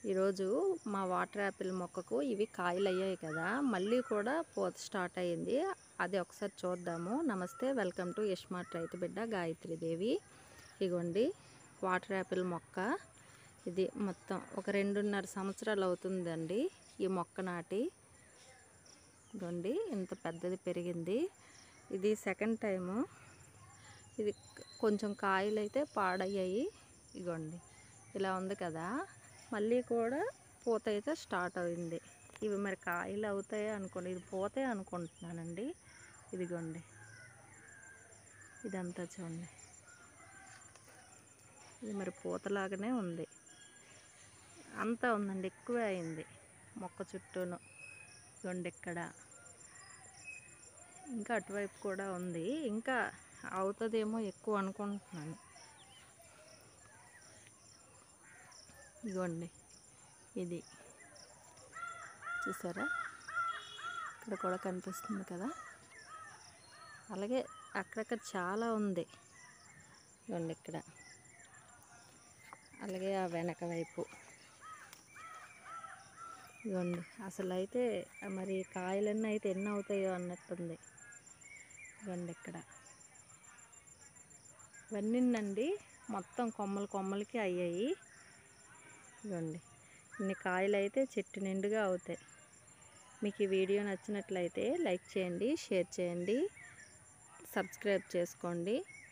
ఈరోజు మా water Apple మొక్కకు ఇవి కాయలు అయ్యాయి కదా, మళ్ళీ కూడా పూత స్టార్ట్ అయ్యింది. అది ఒకసారి చూద్దాము. నమస్తే, వెల్కమ్ టు యష్మార్ట్ రైతు బిడ్డ గాయత్రీదేవి. ఇగోండి వాటర్ యాపిల్ మొక్క. ఇది మొత్తం ఒక 2.5 సంవత్సరాలు అవుతుందండి ఈ మొక్క నాటి. ఇగోండి ఇంత పెద్దది పెరిగింది. ఇది సెకండ్ టైము. ఇది కొంచెం కాయలు అయితే పాడయ్యాయి. ఇగోండి ఇలా ఉంది కదా, మళ్ళీ కూడా పూత అయితే స్టార్ట్ అయింది. ఇవి మరి కాయలు అవుతాయి అనుకోండి, ఇది పూతే అనుకుంటున్నానండి. ఇదిగోండి ఇదంతా చూడండి, ఇది మరి పూతలాగానే ఉంది. అంతా ఉందండి, ఎక్కువే అయింది మొక్క చుట్టూను. ఇదిగోండి ఇక్కడ ఇంకా అటువైపు కూడా ఉంది, ఇంకా అవుతుందేమో ఎక్కువ అనుకుంటున్నాను. ఇదిగోండి ఇది చూసారా, ఇక్కడ కూడా కనిపిస్తుంది కదా, అలాగే అక్కడక్కడ చాలా ఉంది. ఇదిగోండి ఇక్కడ, అలాగే ఆ వెనక వైపు. ఇదిగోండి అసలు అయితే మరి కాయలన్నీ అయితే ఎన్ని అవుతాయో అన్నట్టుంది. ఇదిగోండి ఇక్కడ ఇవన్నీనండి మొత్తం కొమ్మలు కొమ్మలకి అయ్యాయి. ఇదిగోండి ఇన్ని కాయలు అయితే చెట్టు నిండుగా అవుతాయి. మీకు ఈ వీడియో నచ్చినట్లయితే లైక్ చేయండి, షేర్ చేయండి, సబ్స్క్రైబ్ చేసుకోండి.